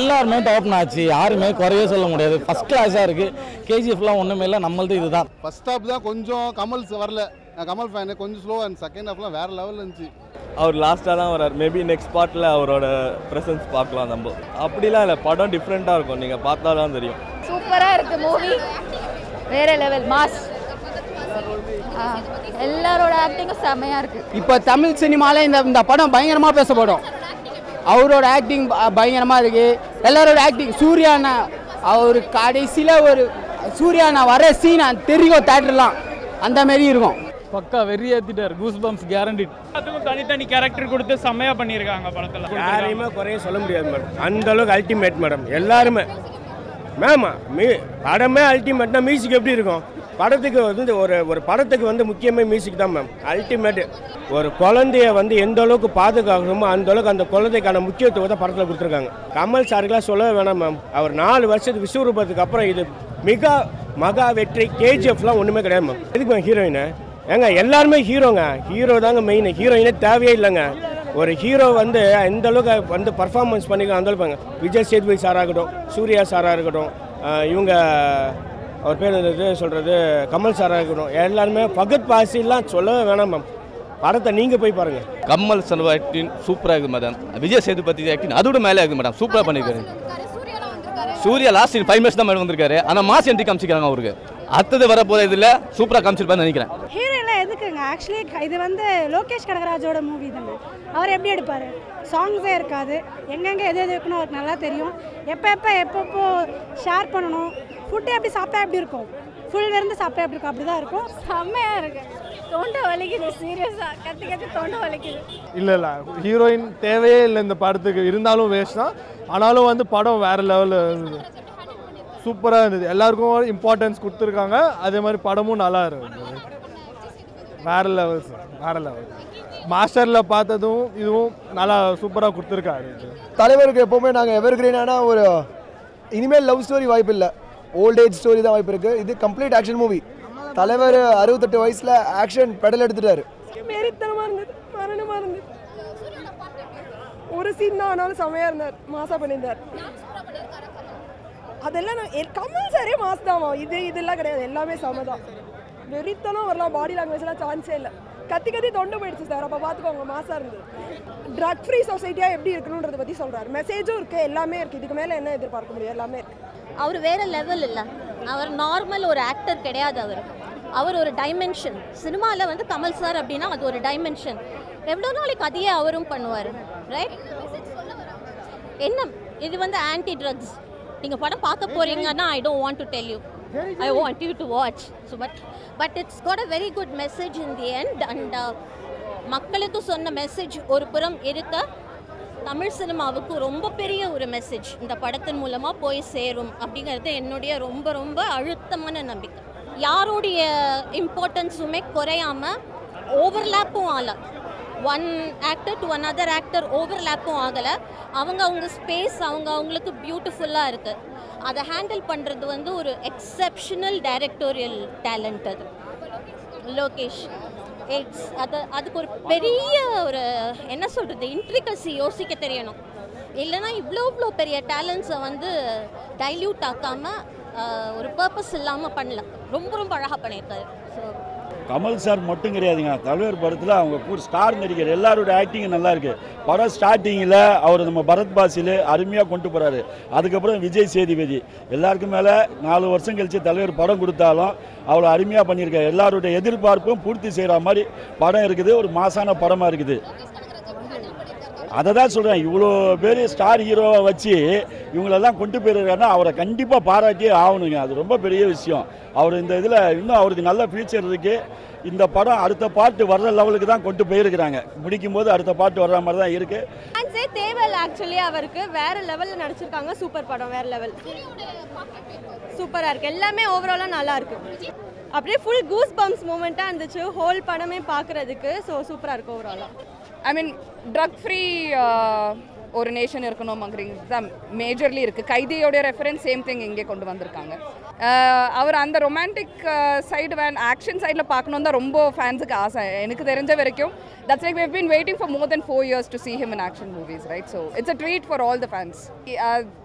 எல்லாருமே top notch, யாருமே குறையே சொல்ல முடியாது. ஃபர்ஸ்ட் கிளாஸாக இருக்குது. கேஜிஎஃப்லாம் ஒன்றுமே இல்லை, நம்மளது இதுதான். ஃபர்ஸ்ட் ஹாஃப் தான் கொஞ்சம் கமல் வரல, கமல் ஃபேனு கொஞ்சம் ஸ்லோவாக இருந்துச்சு. செகண்ட் ஹாஃப்லாம் வேறு லெவலில் இருந்துச்சு. அவர் லாஸ்ட்டாக தான் வரார். மேபி நெக்ஸ்ட் பார்ட்டில் அவரோட ப்ரெசன்ஸ் பார்க்கலாம் நம்ம. அப்படிலாம் இல்லை, படம் டிஃப்ரெண்ட்டாக இருக்கும், நீங்கள் பார்த்தா தான் தெரியும். சூப்பராக இருக்குது மூவி, வேற லெவல் மாஸ். எல்லாரோட ஆக்டிங்கும் செம்மையாக இருக்குது. இப்போ தமிழ் சினிமாவில் இந்த படம் பயங்கரமாக பேசப்படும். அவரோட ஆக்டிங் பயங்கரமாக இருக்குது. எல்லாரோட ஆக்டிங், சூர்யாண்ணா அவர் கடைசியில் ஒரு சூர்யாண்ணா வர சீன் தெரியும் தேட்டர்லாம், அந்த மாரி இருக்கும். பக்கா வெறி ஏற்றிட்டார். Goose bumps guaranteed. அதுக்கும் தனித்தனி கேரக்டர் கொடுத்து செம்மையாக பண்ணியிருக்காங்க படத்தில். யாரையுமே குறைய சொல்ல முடியாது மேடம், அந்த அளவுக்கு அல்டிமேட் மேடம். எல்லாருமே மேம் படமே அல்டிமேட்னா மியூசிக் எப்படி இருக்கும்? படத்துக்கு வந்து ஒரு படத்துக்கு வந்து முக்கியமே மியூசிக் தான் மேம். அல்டிமேட்டு ஒரு குழந்தைய வந்து எந்த அளவுக்கு பாதுகாக்கணுமோ அந்த அளவுக்கு அந்த குழந்தைக்கான முக்கியத்துவத்தை படத்தில் கொடுத்துருக்காங்க. கமல் சாருக்கெல்லாம் சொல்லவே வேணாம் மேம். அவர் 4 வருஷத்துக்கு விஸ்வரூபத்துக்கு அப்புறம் இது மகா வெற்றி. கேஜிஎஃப்லாம் ஒன்றுமே கிடையாது மேம். எதுக்கு மேம் ஹீரோயினு? ஏங்க எல்லாருமே ஹீரோங்க, ஹீரோ தாங்க மெயின். ஹீரோயினே தேவையே இல்லைங்க. ஒரு ஹீரோ வந்து எந்த அளவுக்கு வந்து பர்ஃபார்மன்ஸ் பண்ணிக்கலாம் அந்த அளவுக்கு. விஜய் சேதுபதி சாராக இருக்கட்டும், சூர்யா சாராக இருக்கட்டும், இவங்க அவர் பேர் இது சொல்கிறது கமல் சாராக இருக்கட்டும், எல்லாருமே பகத் பாசிலாம் சொல்லவே வேணாம் மேம். படத்தை நீங்கள் போய் பாருங்கள். கமல் சார் ஆக்டிங் சூப்பராக இருக்குது மேடம். விஜய் சேதுபதி ஆக்டிங் அதோட மேலே இருக்குது மேடம். சூப்பராக பண்ணியிருக்காரு. சூர்யா லாஸ்ட் 5 மினிட்ஸ் தான் மேடம் வந்திருக்காரு, ஆனால் மாஸ் என்ட்ரி காமிச்சிக்கிறாங்க அவருக்கு. அடுத்தது வர போகிற இதில் சூப்பராக காமிச்சிருப்பான்னு நினைக்கிறேன். ஹீரோ எல்லாம் எதுக்குங்க? ஆக்சுவலி இது வந்து லோகேஷ் கனகராஜோட மூவி தானே. அவர் எப்படி எடுப்பார்? சாங்ஸே இருக்காது, எங்கெங்கே எது இருக்குன்னு அவருக்கு நல்லா தெரியும். எப்பப்போ ஷேர் பண்ணணும். ஃபுட்டு எப்படி சாப்பிட்டா எப்படி இருக்கும், ஃபுல் விருந்து சாப்பிட்டா எப்படி இருக்கும், அப்படி தான் இருக்கும். செம்மையாக இருக்குது. தொண்டை வலிக்குது, சீரியஸாக கத்தி தொண்டை வலிக்குது. இல்லை ஹீரோயின் தேவையே இல்லை இந்த படத்துக்கு. இருந்தாலும் வேஸ்ட் தான். ஆனாலும் வந்து படம் வேறு லெவலில் இருந்தது, சூப்பராக இருந்தது. எல்லாருக்கும் இம்பார்ட்டன்ஸ் கொடுத்துருக்காங்க. அதே மாதிரி படமும் நல்லா இருந்தது. வேறு லெவல் சார், வேறு லெவல். மாஸ்டரில் பார்த்ததும் இதுவும் நல்லா சூப்பராக கொடுத்துருக்காரு. தலைவருக்கு எப்போவுமே நாங்கள் எவர்கிரீனான ஒரு இனிமேல் லவ் ஸ்டோரி வாய்ப்பு இல்லை, ஓல்ட் ஏஜ் ஸ்டோரி தான் வாய்ப்பு இருக்குது. இது கம்ப்ளீட் ஆக்ஷன் மூவி. தலைவர் 68 வயசில் ஆக்ஷன் பெடல் எடுத்துட்டாரு. மேரித்தனமாக இருந்தது, மரணமாக இருந்தது. ஒரு சீன் தான் ஆனாலும் செம்மையாக இருந்தார், மாசா பண்ணியிருந்தார். அதெல்லாம் கமல் சாரே மாஸ் தான். இதெல்லாம் கிடையாது, எல்லாமே செம தான். வெறித்தனம் வரலாம், பாடி லாங்குவேஜ்லாம் சான்ஸே இல்லை. கத்தி தொண்டை போயிடுச்சு சார். அப்போ பார்த்துக்கோங்க, மாசாக இருந்தது. ட்ரக் ஃப்ரீ சொசைட்டியாக எப்படி இருக்கணுன்றதை பற்றி சொல்கிறார். மெசேஜும் இருக்குது, எல்லாமே இருக்குது. இதுக்கு மேலே என்ன எதிர்பார்க்க முடியும்? எல்லாமே இருக்குது. அவர் வேற லெவல் இல்லை. அவர் நார்மல் ஒரு ஆக்டர் கிடையாது. அவர் ஒரு டைமென்ஷன். சினிமாவில் வந்து கமல் சார் அப்படின்னா அது ஒரு டைமென்ஷன். எவ்வளோ நாளைக்கு அதையே அவரும் பண்ணுவார், ரைட்? என்ன இது வந்து ஆன்டி ட்ரக்ஸ். நீங்கள் படம் பார்க்க போகிறீங்கன்னா I don't want to tell you, I want you to watch. So but it's got a very good message in the end. And மக்களுக்கு சொன்ன மெசேஜ் ஒரு புறம் இருக்க, தமிழ் சினிமாவுக்கு ரொம்ப பெரிய ஒரு மெசேஜ் இந்த படத்தின் மூலமாக போய் சேரும் அப்படிங்கிறது என்னுடைய ரொம்ப ரொம்ப அழுத்தமான நம்பிக்கை. யாருடைய இம்பார்ட்டன்ஸுமே குறையாமல், ஓவர்லேப்பும் ஆகலை. One actor to another actor ஓவர்லேப்பும் ஆகலை. அவங்க ஸ்பேஸ் அவங்களுக்கு பியூட்டிஃபுல்லாக இருக்குது. அதை ஹேண்டில் பண்ணுறது வந்து ஒரு எக்ஸப்ஷனல் டைரக்டோரியல் டேலண்ட். அது லோகேஷ் அதுக்கு ஒரு பெரிய ஒரு என்ன சொல்கிறது இன்ட்ரிகசி யோசிக்க தெரியணும். இல்லைனா இவ்வளோ பெரிய டேலண்ட்ஸை வந்து டைல்யூட் ஆக்காமல் ஒரு பர்பஸ் இல்லாமல் பண்ணலாம். ரொம்ப ரொம்ப அழகாக பண்ணியிருக்காரு. ஸோ கமல் சார் மட்டும் கிடையாதுங்க, தலைவர் படத்தில் அவங்க ஸ்டார் நடிகர் எல்லாரோட ஆக்டிங் நல்லா இருக்குது. படம் ஸ்டார்டிங்கில் அவர் நம்ம பரத் பாசில் அருமையாக கொண்டு போகிறாரு. அதுக்கப்புறம் விஜய் சேதுபதி எல்லாருக்கும் மேலே 4 வருஷம் கழித்து தலைவர் படம் கொடுத்தாலும் அவ்வளோ அருமையாக பண்ணியிருக்காரு. எல்லாருடைய எதிர்பார்ப்பும் பூர்த்தி செய்கிற மாதிரி படம் இருக்குது. ஒரு மாசான படமாக இருக்குது. அதை தான் சொல்கிறேன், இவ்வளோ பேர் ஸ்டார் ஹீரோவை வச்சு இவங்களெல்லாம் கொண்டு போயிருக்காருன்னா அவரை கண்டிப்பாக பாராட்டியே ஆகணுங்க. அது ரொம்ப பெரிய விஷயம். அவர் இந்த இதில் இன்னும் அவருக்கு நல்ல ஃபியூச்சர் இருக்குது. இந்த படம் அடுத்த பாட்டு வர்ற லெவலுக்கு தான் கொண்டு போயிருக்கிறாங்க. முடிக்கும் போது அடுத்த பாட்டு வர்ற மாதிரி தான் இருக்குது. தேவையில்லை ஆக்சுவலி, அவருக்கு வேறு லெவலில் நடிச்சிருக்காங்க. சூப்பர் படம், வேறு லெவல், சூப்பராக இருக்குது. எல்லாமே ஓவராலாக நல்லா இருக்குது. அப்படியே ஃபுல் கூஸ் பம்ப்ஸ் மூமெண்ட்டாக இருந்துச்சு ஹோல் படமே பார்க்குறதுக்கு. ஸோ சூப்பராக இருக்குது ஓவராலாக. ஐ மீன் ட்ரக் ஃப்ரீ ஒரு நேஷன் இருக்கணும் அப்படிங்கிறது தான் மேஜர்லி இருக்குது. கைதியோடைய ரெஃபரன்ஸ் சேம் திங் இங்கே கொண்டு வந்திருக்காங்க. அவர் அந்த ரொமான்டிக் சைடு ஆக்ஷன் சைடில் பார்க்கணும் தான் ரொம்ப ஃபேன்ஸுக்கு ஆசை. எனக்கு தெரிஞ்ச வரைக்கும் that's like we've been waiting for more than 4 years to see him in action movies, right? So it's a treat for all the fans.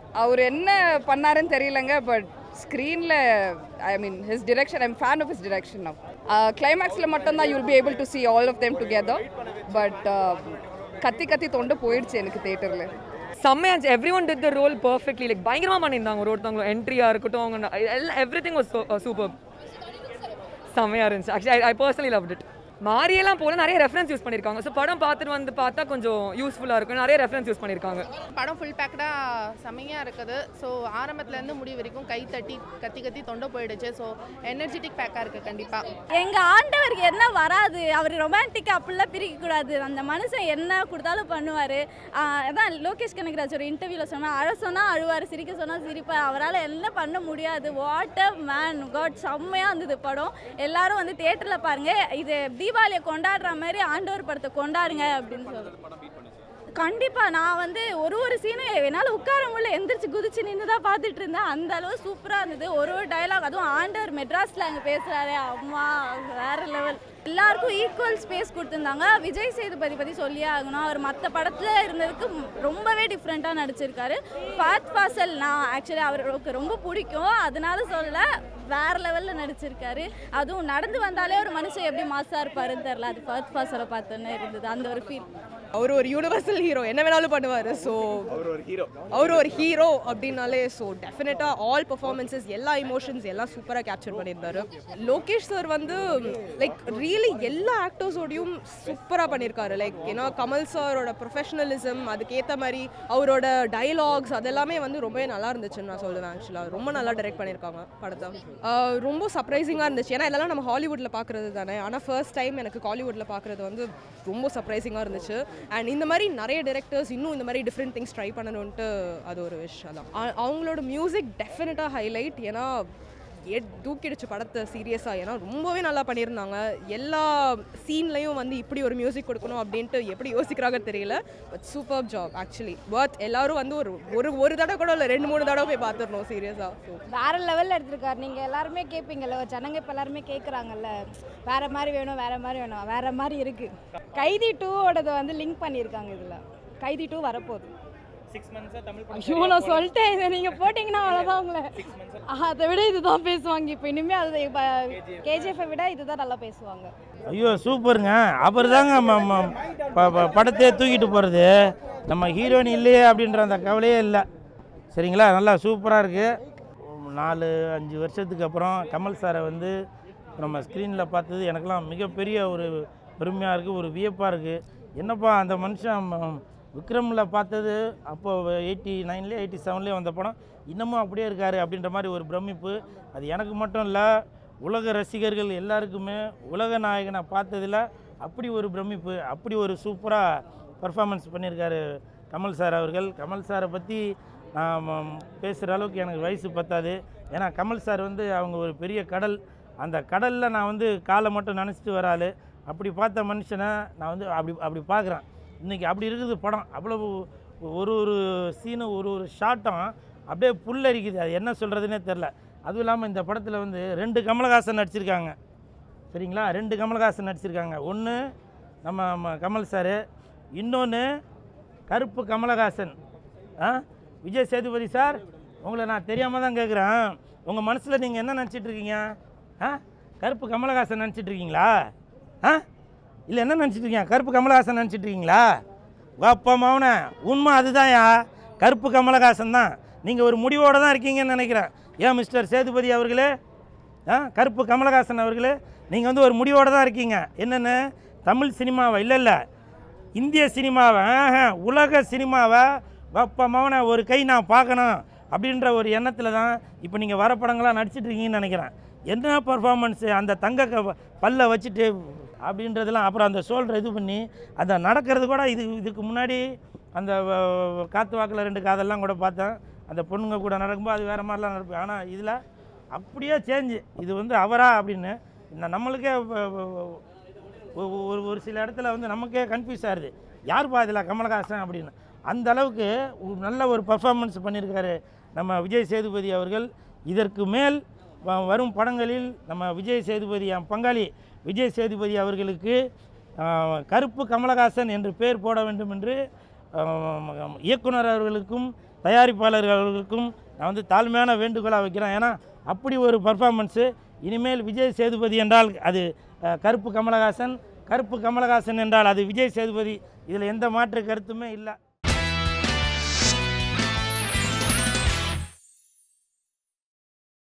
அவர் என்ன பண்ணாருன்னு தெரியலங்க. பட் ஸ்க்ரீனில் I mean his direction, I'm fan of his direction. Now கிளைமேக்ஸில் மட்டும்தான் you'll be able to see all of them together. But கத்தி கத்தி தொண்டு போயிடுச்சு எனக்கு தியேட்டரில். செம்மையா இருந்துச்சு. Every one did the role perfectly. Like பயங்கரமாக பண்ணியிருந்தாங்க. ஒருத்தவங்க என்ட்ரியாக இருக்கட்டும், அவங்க எவ்ரி திங் வாஸ் சூப்பர். செம்மையாக இருந்துச்சு. Actually I personally loved it. மாரியெல்லாம் போல நிறைய ரெஃபரன்ஸ் யூஸ் பண்ணியிருக்காங்க. ஸோ படம் பார்த்துட்டு வந்து பார்த்தா கொஞ்சம் யூஸ்ஃபுல்லாக இருக்கும். நிறைய ரெஃபரன்ஸ் யூஸ் பண்ணியிருக்காங்க. படம் ஃபுல் பேக்கடாக செம்மையாக இருக்குது. ஸோ ஆரம்பத்துலேருந்து முடிவு வரைக்கும் கை தட்டி கத்தி கத்தி தொண்டை போயிடுச்சு. ஸோ எனர்ஜெட்டிக் பேக்காக இருக்குது கண்டிப்பாக. எங்கள் ஆண்டவருக்கு என்ன வராது, அவர் ரொமான்டிக்காக அப்படிலாம் பிரிக்கக்கூடாது. அந்த மனுஷன் என்ன கொடுத்தாலும் பண்ணுவார். அதான் லோகேஷ் கனகராஜ் ஒரு இன்டர்வியூவில் சொன்னால், அழ சொன்னால் அழுவார், சிரிக்க சொன்னால் சிரிப்பார். அவரால் என்ன பண்ண முடியாது. What a man God. செம்மையாக இருந்தது படம். எல்லாரும் வந்து தியேட்டரில் பாருங்கள். இது தீபாவளியை கொண்டாடுற மாதிரி ஆண்டவர் படத்தை கொண்டாடுங்க அப்படின்னு சொல்லுவேன். கண்டிப்பாக நான் வந்து ஒரு சீனும் என்னால் உட்கார முடியல, எந்திரிச்சு குதிச்சு நின்று தான் பார்த்துட்டு இருந்தேன். அந்த அளவு சூப்பராக இருந்தது. ஒரு டைலாக், அதுவும் ஆண்டவர் மெட்ராஸில் அங்கே பேசுகிறாரே, அம்மா வேறு லெவல். எல்லாருக்கும் ஈக்குவல் ஸ்பேஸ் கொடுத்துருந்தாங்க. விஜய் சேதுபதி பற்றி சொல்லியே ஆகணும். அவர் மற்ற படத்தில் இருந்ததுக்கு ரொம்பவே டிஃப்ரெண்ட்டாக நடிச்சிருக்காரு. ஃபாத் ஃபாசல் நான் ஆக்சுவலி அவருக்கு ரொம்ப பிடிக்கும், அதனால சொல்லலை, வேறு லெவலில் நடிச்சிருக்காரு. அதுவும் நடந்து வந்தாலே ஒரு மனுஷன் எப்படி மாசாக இருப்பாருன்னு தெரில. அது ஃபாத் ஃபாசலை பார்த்தோன்னே இருந்தது அந்த ஒரு ஃபீல். அவர் ஒரு யூனிவர்சல் ஹீரோ, என்ன வேணாலும் பண்ணுவார். ஸோ அவர் ஒரு ஹீரோ அப்படின்னாலே ஸோ டெஃபினட்டாக ஆல் பர்ஃபார்மன்ஸஸ், எல்லா இமோஷன்ஸ் எல்லாம் சூப்பராக கேப்சர் பண்ணியிருந்தாரு. லோகேஷ் சார் வந்து லைக் ரியலி எல்லா ஆக்டர்ஸோடையும் சூப்பராக பண்ணியிருக்காரு. லைக் ஏன்னா கமல் சாரோட ப்ரொஃபஷனலிசம், அதுக்கேற்ற மாதிரி அவரோட டைலாக்ஸ் அதெல்லாமே வந்து ரொம்பவே நல்லா இருந்துச்சுன்னு நான் சொல்லுவேன். ஆக்சுவலாக ரொம்ப நல்லா டைரக்ட் பண்ணியிருக்காங்க படத்தை. ரொம்ப சர்ப்ரைசிங்காக இருந்துச்சு. ஏன்னா இதெல்லாம் நம்ம ஹாலிவுட்டில் பார்க்குறது தானே. ஆனால் ஃபர்ஸ்ட் டைம் எனக்கு காலிவுட்டில் பார்க்குறது வந்து ரொம்ப சர்ப்ரைசிங்காக இருந்துச்சு. அண்ட் இந்த மாதிரி நிறைய டைரக்டர்ஸ் இன்னும் இந்த மாதிரி டிஃப்ரெண்ட் திங்ஸ் ட்ரை பண்ணணுன்ட்டு அது ஒரு விஷயம் தான். அவங்களோட மியூசிக் டெஃபினட்டாக ஹைலைட். ஏன்னா தூக்கிடுச்சு படத்தை சீரியஸாக. ஏன்னா ரொம்பவே நல்லா பண்ணியிருந்தாங்க. எல்லா சீன்லையும் வந்து இப்படி ஒரு மியூசிக் கொடுக்கணும் அப்படின்ட்டு எப்படி யோசிக்கிறாங்க தெரியல. But super job actually. But எல்லாரும் வந்து ஒரு தடவை கூட இல்லை, 2-3 தடவை போய் பார்த்துடணும் சீரியஸாக. வேறு லெவலில் எடுத்துருக்காரு. நீங்கள் எல்லாருமே கேட்பீங்கல்ல, ஜனங்க இப்போ எல்லாருமே கேட்குறாங்கல்ல, வேறு மாதிரி வேணும், வேறு மாதிரி வேணும், வேறு மாதிரி இருக்குது. கைதி 2ஓடதை வந்து லிங்க் பண்ணியிருக்காங்க. இதில் கைதி 2 வரப்போகுது. 6 months தமிழ் படம். ஐயோ நான் சொல்லிட்டேன், இதை நீங்கள் போட்டிங்கன்னா அவ்வளோதான் உங்களை. அதை விட இதுதான் பேசுவாங்க இப்போ. இனிமேல் அது கேஜிஎஃப்பை விட இதுதான் நல்லா பேசுவாங்க. ஐயோ சூப்பருங்க. அவர் தாங்க படத்தையே தூக்கிட்டு போகிறது. நம்ம ஹீரோயின் இல்லையே அப்படின்ற அந்த கவலையே இல்லை. சரிங்களா, நல்லா சூப்பராக இருக்குது. 4-5 வருஷத்துக்கு அப்புறம் கமல் சாரை வந்து நம்ம ஸ்க்ரீனில் பார்த்தது எனக்கெல்லாம் மிகப்பெரிய ஒரு பெருமையாக இருக்குது, ஒரு வியப்பாக இருக்குது. என்னப்பா அந்த மனுஷன் விக்ரமில் பார்த்தது அப்போ 89 87 வந்த படம் இன்னமும் அப்படியே இருக்கார் அப்படின்ற மாதிரி ஒரு பிரமிப்பு. அது எனக்கு மட்டும் இல்லை, உலக ரசிகர்கள் எல்லாருக்குமே உலக நாயகனை பார்த்ததில் அப்படி ஒரு பிரமிப்பு. அப்படி ஒரு சூப்பராக பர்ஃபார்மன்ஸ் பண்ணியிருக்காரு கமல் சார் அவர்கள். கமல் சாரை பற்றி நான் பேசுகிற அளவுக்கு எனக்கு வயசு பத்தாது. ஏன்னா கமல் சார் வந்து அவங்க ஒரு பெரிய கடல். அந்த கடலில் நான் வந்து காலை மட்டும் நினச்சிட்டு வராள். அப்படி பார்த்த மனுஷனை நான் வந்து அப்படி பார்க்குறேன். இன்றைக்கி அப்படி இருக்குது படம். அவ்வளவு ஒரு சீனு ஒரு ஷாட்டும் அப்படியே புல்லரிக்குது. அது என்ன சொல்கிறதுனே தெரில. அதுவும் இல்லாமல் இந்த படத்தில் வந்து 2 கமலஹாசன் நடிச்சிருக்காங்க. சரிங்களா, 2 கமலஹாசன் நடிச்சிருக்காங்க. ஒன்று நம்ம கமல் சார், இன்னொன்று கருப்பு கமலஹாசன். விஜய் சேதுபதி சார், உங்களை நான் தெரியாமல் தான் கேட்குறேன். உங்கள் மனசில் நீங்கள் என்ன நினச்சிட்ருக்கீங்க? கருப்பு கமலஹாசன் நினச்சிட்ருக்கீங்களா? இல்லை என்ன நினச்சிட்ருக்கீங்க? கருப்பு கமலஹாசன் நினச்சிட்ருக்கீங்களா? வாப்பா மௌன உண்மை அதுதான்யா, கருப்பு கமலஹாசன் தான். நீங்கள் ஒரு முடிவோடு தான் இருக்கீங்கன்னு நினைக்கிறேன். ஏன் மிஸ்டர் சேதுபதி அவர்களே, கருப்பு கமலஹாசன் அவர்களே, நீங்கள் வந்து ஒரு முடிவோடு தான் இருக்கீங்க. என்னென்னு தமிழ் சினிமாவை இல்லை இந்திய சினிமாவை, உலக சினிமாவை வாப்பா மௌன ஒரு கை நான் பார்க்கணும் அப்படின்ற ஒரு எண்ணத்தில் தான் இப்போ நீங்கள் வர படங்களாக நடிச்சிட்ருக்கீங்கன்னு நினைக்கிறேன். என்ன பர்ஃபார்மன்ஸு, அந்த தங்க பல்ல வச்சுட்டு அப்படின்றதெல்லாம். அப்புறம் அந்த ஷோல்டர் இது பண்ணி அந்த நடக்கிறது கூட இதுக்கு முன்னாடி அந்த காற்று வாக்கில் 2 காதெல்லாம் கூட பார்த்தேன். அந்த பொண்ணுங்க கூட நடக்கும்போது அது வேறு மாதிரிலாம் நடப்பேன். ஆனால் இதில் அப்படியே சேஞ்சு. இது வந்து அவரா அப்படின்னு நம்மளுக்கே ஒரு சில இடத்துல வந்து நமக்கே கன்ஃபியூஸ் ஆகுது, யாருப்பா இதில் கமலஹாசன் அப்படின்னு. அந்த அளவுக்கு நல்ல ஒரு பர்ஃபார்மன்ஸ் பண்ணியிருக்காரு நம்ம விஜய் சேதுபதி அவர்கள். இதற்கு மேல் வரும் படங்களில் நம்ம விஜய் சேதுபதி, என் பங்காளி விஜய் சேதுபதி அவர்களுக்கு கருப்பு கமலஹாசன் என்று பெயர் போட வேண்டும் என்று இயக்குனர் அவர்களுக்கும் தயாரிப்பாளர்களுக்கும் நான் வந்து தாழ்மையான வேண்டுகோளாக வைக்கிறேன். ஏன்னா அப்படி ஒரு பர்ஃபார்மன்ஸு இனிமேல் விஜய் சேதுபதி என்றால் அது கருப்பு கமலஹாசன் என்றால் அது விஜய் சேதுபதி, இதில் எந்த மாற்று கருத்துமே இல்லை.